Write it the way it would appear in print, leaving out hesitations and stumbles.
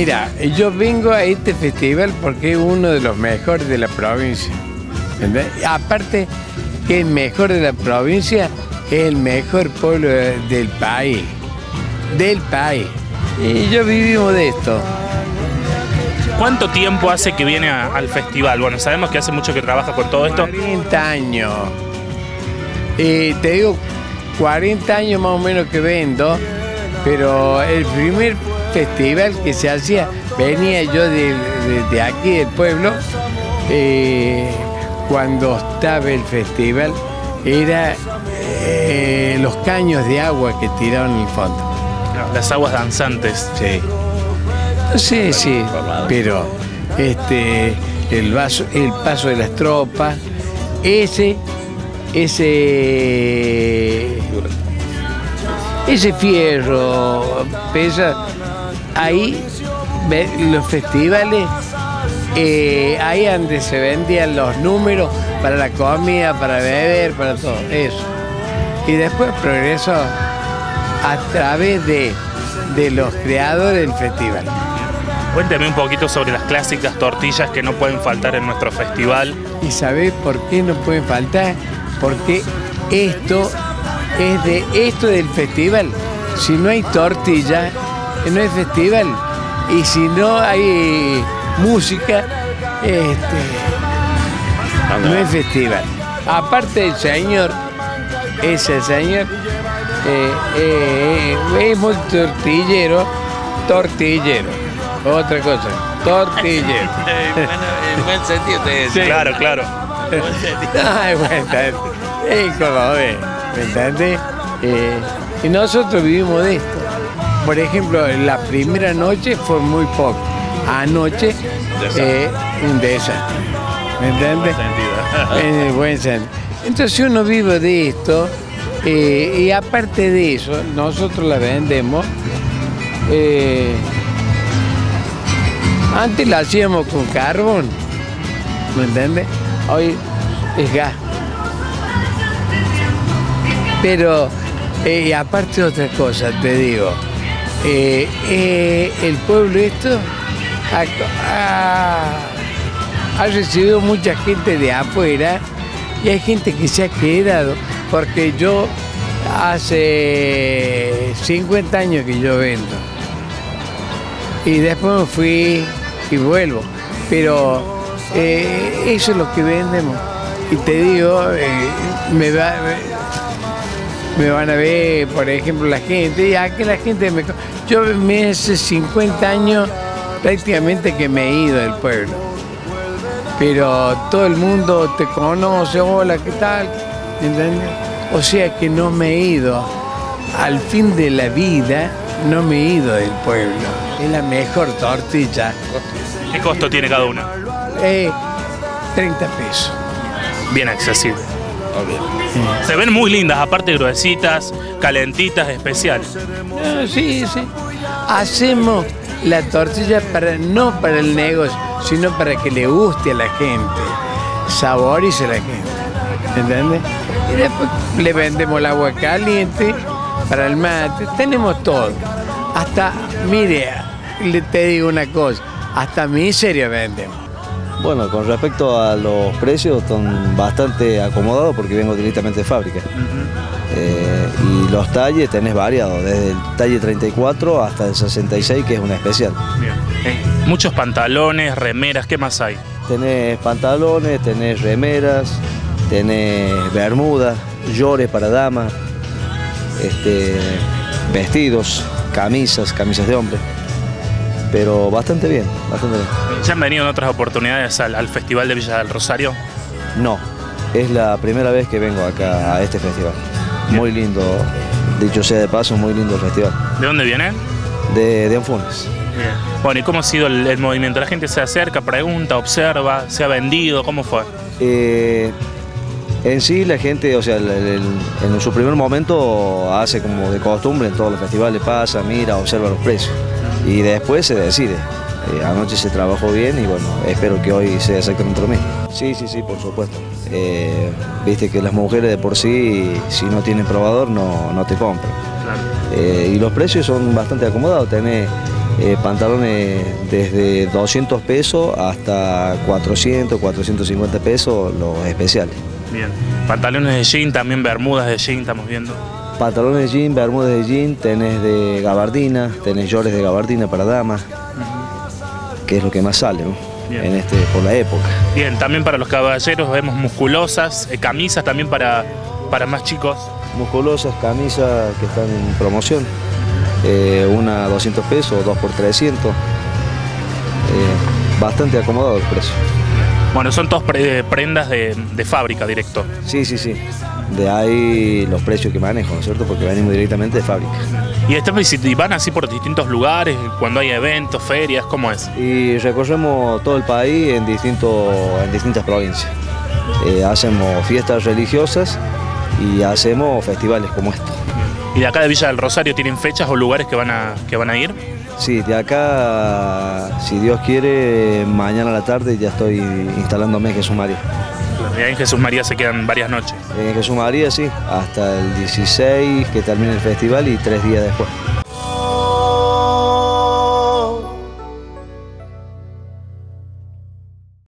Mira, yo vengo a este festival porque es uno de los mejores de la provincia. ¿Entendés? Aparte que el mejor de la provincia es el mejor pueblo del país. Del país. Y yo vivimos de esto. ¿Cuánto tiempo hace que viene al festival? Bueno, sabemos que hace mucho que trabaja con todo esto. 40 años. Te digo, 40 años más o menos que vendo, pero el primer festival que se hacía, venía yo de aquí del pueblo, cuando estaba el festival, era los caños de agua que tiraban en el fondo. Las aguas danzantes. Sí. No sé, sí, pero el paso de las tropas, ese fierro pesa. Ahí los festivales, ahí donde se vendían los números para la comida, para beber, para todo eso. Y después progresó a través de los creadores del festival. Cuénteme un poquito sobre las clásicas tortillas que no pueden faltar en nuestro festival. ¿Y sabés por qué no pueden faltar? Porque esto del festival. Si no hay tortilla, no hay festival. Y si no hay música, no es festival. Aparte el señor, ese señor, es muy tortillero. Otra cosa, tortillero. En buen sentido te decía. Sí. Claro. Ay, bueno, como ves, ¿me entiendes? Y nosotros vivimos de esto. Por ejemplo, la primera noche fue muy poco. Anoche, un desastre. ¿Me entiendes? En el buen sentido. Entonces uno vive de esto, y aparte de eso, nosotros la vendemos. Antes la hacíamos con carbón, ¿me entiendes? Hoy es gas. Pero, aparte de otras cosas, te digo, el pueblo esto ha recibido mucha gente de afuera y hay gente que se ha quedado, porque yo hace 50 años que yo vendo. Y después me fui y vuelvo. Pero eso es lo que vendemos. Y te digo, me van a ver, por ejemplo, la gente. Y aquí la gente yo me hace 50 años prácticamente que me he ido del pueblo. Pero todo el mundo te conoce, hola, ¿qué tal? ¿Entiendes? O sea que no me he ido. Al fin de la vida, no me he ido del pueblo. Es la mejor tortilla. ¿Qué costo tiene cada una? 30 pesos. Bien accesible. Se ven muy lindas, aparte gruesitas, calentitas, especiales. Sí. Hacemos la tortilla no para el negocio, sino para que le guste a la gente, saborice a la gente, ¿entiendes? Y después le vendemos el agua caliente para el mate, tenemos todo. Hasta, mire, te digo una cosa, hasta miseria vendemos. Bueno, con respecto a los precios, están bastante acomodados porque vengo directamente de fábrica. Y los talles tenés variados, desde el talle 34 hasta el 66, que es un especial. Bien. Muchos pantalones, remeras, ¿qué más hay? Tenés pantalones, tenés remeras, tenés bermudas, llores para damas, vestidos, camisas de hombre. Pero bastante bien, bastante bien. ¿Ya han venido en otras oportunidades al Festival de Villa del Rosario? No, es la primera vez que vengo acá a este festival. Bien. Muy lindo, dicho sea de paso, muy lindo el festival. ¿De dónde vienen? De Anfunes. Bien. Bueno, ¿y cómo ha sido el movimiento? ¿La gente se acerca, pregunta, observa, se ha vendido? ¿Cómo fue? En sí la gente, o sea, en su primer momento hace como de costumbre, en todos los festivales pasa, mira, observa los precios. Y después se decide. Anoche se trabajó bien y bueno, espero que hoy sea exactamente lo mismo. Sí, por supuesto. Viste que las mujeres de por sí, si no tienen probador, no te compran. Claro. Y los precios son bastante acomodados. Tenés Pantalones desde 200 pesos hasta 400, 450 pesos los especiales. Bien. Pantalones de jean, también bermudas de jean estamos viendo. Pantalones de jean, bermudas de jean, tenés de gabardina, tenés shorts de gabardina para damas, que es lo que más sale, ¿no? Por la época. Bien, también para los caballeros vemos musculosas, camisas también para más chicos. Musculosas, camisas que están en promoción, una 200 pesos, 2 por 300, bastante acomodado el precio. Bueno, son todas prendas de fábrica directo. Sí, sí, sí. De ahí los precios que manejo, ¿no es cierto? Porque venimos directamente de fábrica. ¿Y van así por distintos lugares, cuando hay eventos, ferias? ¿Cómo es? Y recorremos todo el país en distintas provincias. Hacemos fiestas religiosas y hacemos festivales como estos. ¿Y de acá de Villa del Rosario tienen fechas o lugares que van a ir? Sí, de acá, si Dios quiere, mañana a la tarde ya estoy instalándome en Jesús María. Y ahí en Jesús María se quedan varias noches. En Jesús María sí, hasta el 16 que termine el festival y 3 días después.